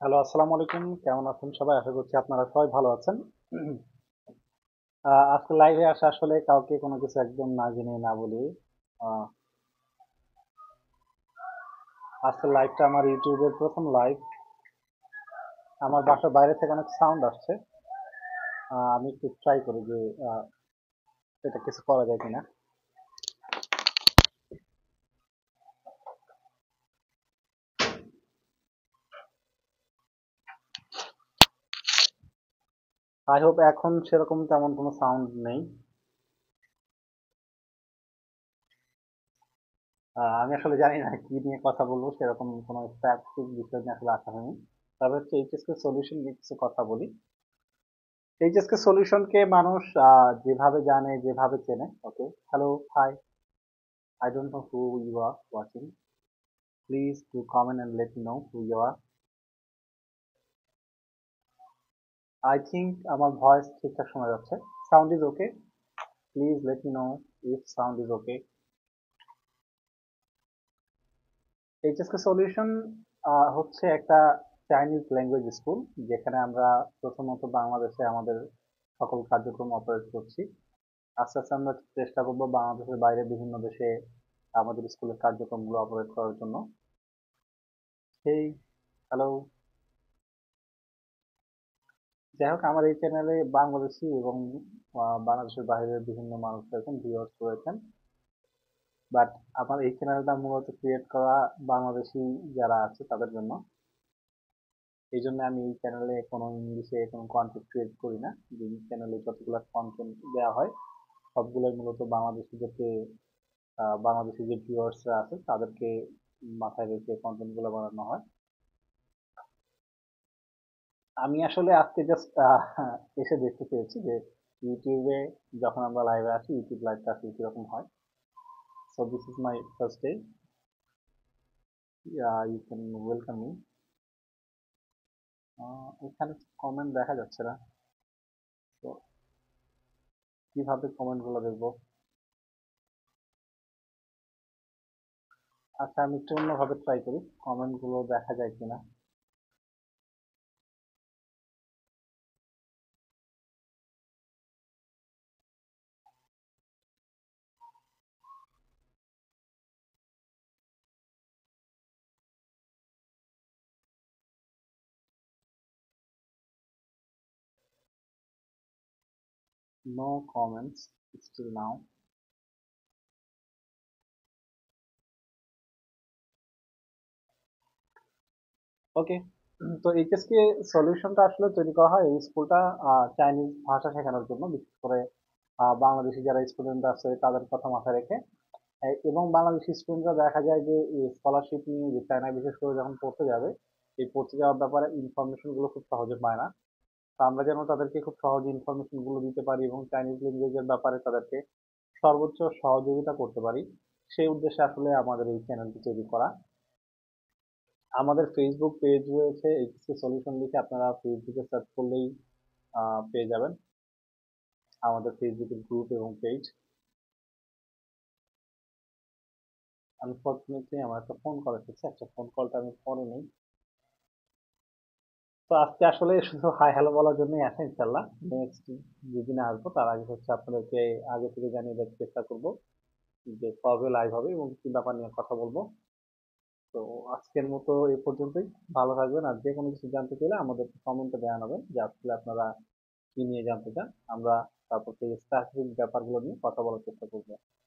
Hello, আসসালামু আলাইকুম। কেমন আছেন সবাই? আশা করছি আপনারা সবাই ভালো আছেন। আজকে লাইভে আসা আসলে কাউকে কোনো কিছু একদম না জেনে না বলি। আহ, আজকের লাইভটা আমার ইউটিউবের প্রথম লাইভ। আমার বাসার বাইরে থেকে অনেক সাউন্ড আসছে। আমি একটু ট্রাই করি যে আহ, এটা কিছু করা যায় কিনা। আই হোপ এখন সেরকম তেমন কোনো সাউন্ড নেই। আমি আসলে জানি না কি নিয়ে কথা বলবো, সেরকম কোনো স্পেসিফিক বিষয় নিয়ে আসলে আসা হয়নি। তবে হচ্ছে এইচএসকে সলিউশন নিয়ে কিছু কথা বলি। এইচএসকে সলিউশনকে মানুষ যেভাবে জানে, যেভাবে চেনে। Okay, hello, hi, I don't know who you are watching. Please do comment and let me know who you are. I think আমার ভয়েস ঠিকঠাক শোনা যাচ্ছে। Sound is okay. Please let me know if sound is okay. HSK Solution হচ্ছে একটা Chinese language school, যেখানে আমরা প্রথমত বাংলাদেশে আমাদের সকল কার্যক্রম অপারেট করছি। আস্তে আস্তে আমরা চেষ্টা করবো বাংলাদেশের বাইরে বিভিন্ন দেশে আমাদের স্কুলের কার্যক্রমগুলো অপারেট করার জন্য। সেই হ্যালো, যাই হোক, আমার এই চ্যানেলে বাংলাদেশি এবং বাংলাদেশের বাইরের বিভিন্ন মানুষ রয়েছেন, ভিউয়ার্স রয়েছেন। বাট আমার এই চ্যানেলটা মূলত ক্রিয়েট করা বাংলাদেশি যারা আছে তাদের জন্য। এই জন্য আমি এই চ্যানেলে কোনো ইংলিশে কোনো কন্টেন্ট ক্রিয়েট করি না। যে চ্যানেলে যতগুলো কন্টেন্ট দেওয়া হয় সবগুলোই মূলত বাংলাদেশিদেরকে, বাংলাদেশি যে ভিউয়ার্সরা আছে তাদেরকে মাথায় রেখে কন্টেন্টগুলো বানানো হয়। আমি আসলে আজকে জাস্ট এসে দেখতে পেয়েছি যে ইউটিউবে যখন আমরা লাইভে আসি, ইউটিউব লাইভটা আসলে কিরকম হয়। So this is my first day. Yeah, you can welcome me. এখানে কমেন্ট দেখা যাচ্ছে না, তো কিভাবে কমেন্ট গুলো দেখবো? আচ্ছা, আমি একটু অন্যভাবে ট্রাই করি, কমেন্ট গুলো দেখা যায় কিনা। No comments still now. ওকে, তো এইচএসকে সলিউশনটা আসলে তৈরি করা হয় এই স্কুলটা চাইনিজ ভাষা শেখানোর জন্য, বিশেষ করে বাংলাদেশি যারা স্টুডেন্ট আছে তাদের কথা মাথায় রেখে। এবং বাংলাদেশি স্টুডেন্টরা দেখা যায় যে স্কলারশিপ নিয়ে যে চায়নায় বিশেষ করে যখন পড়তে যাবে, এই পড়তে যাওয়ার ব্যাপারে ইনফরমেশন গুলো খুব সহজে পায় না। তো আমরা যেন তাদেরকে খুব সহজে ইনফরমেশন গুলো দিতে পারি এবং চাইনিজ ল্যাঙ্গুয়েজের ব্যাপারে তাদেরকে সর্বোচ্চ সহযোগিতা করতে পারি, সেই উদ্দেশ্যে আসলে আমাদের এই চ্যানেলটি তৈরি করা। আমাদের ফেসবুক পেজ রয়েছে, এইচএসকে সলিউশন লিখে আপনারা ফেসবুকে সার্চ করলেই পেয়ে যাবেন আমাদের ফেসবুকের গ্রুপ এবং পেজ। আনফর্চুনেটলি আমার একটা ফোন কল এসেছে, একটা ফোন কলটা আমি পরে নেই। তো আজকে আসলে শুধু হাই হ্যালো বলার জন্যই আসা। ইনশাল্লাহ নেক্সট যেদিনে আসবো তার আগে হচ্ছে আপনাদেরকে আগে থেকে জানিয়ে দেওয়ার চেষ্টা করব যে কবে লাইভ হবে এবং কি ব্যাপার নিয়ে কথা বলবো। তো আজকের মতো এই পর্যন্তই। ভালো থাকবেন, আর যে কোনো কিছু জানতে চাইলে আমাদের কমেন্টে জানাবেন যে আসলে আপনারা কি নিয়ে জানতে চান। আমরা তারপর সেই স্পেসিফিক ব্যাপারগুলো নিয়ে কথা বলার চেষ্টা করবো।